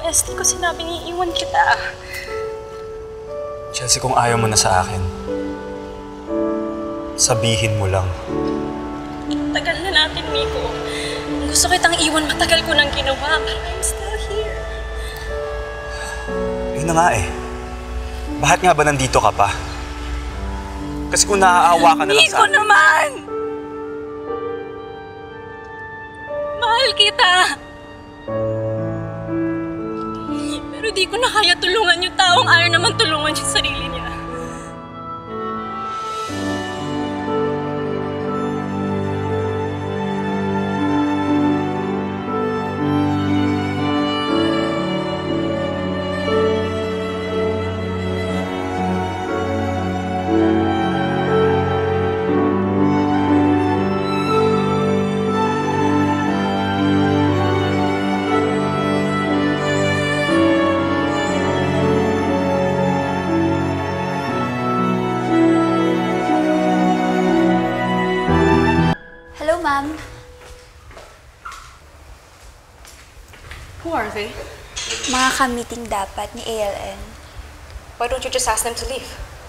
Honestly ko sinabing iiwan kita. Chelsea, kung ayaw mo na sa akin, sabihin mo lang. Tagal na natin, Miko. Kung gusto kitang iwan, matagal ko nang ginawa. But I'm still here. Yun na nga eh. Bakit nga ba nandito ka pa? Kasi kung naaawa ka na lang sa akin... Miko naman! Mahal kita! Pero di ko na kaya tulungan yung taong ayaw naman tulungan yung sarili niya. Who are they? Mga ka-meeting dapat ni ALN. Why don't you just ask them to leave?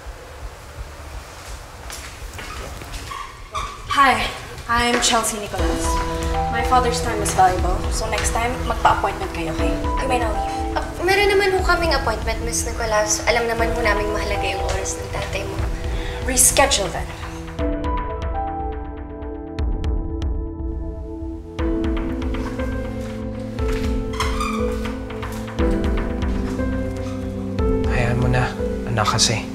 Hi, I'm Chelsea Nicholas. My father's time is valuable, so next time, magpa-appointment kayo, okay? You may now leave. Meron naman ho kaming appointment, Miss Nicholas. Alam naman ho namin mahalaga yung oras ng tatay mo. Reschedule then. Hayaan mo na, anak kasi.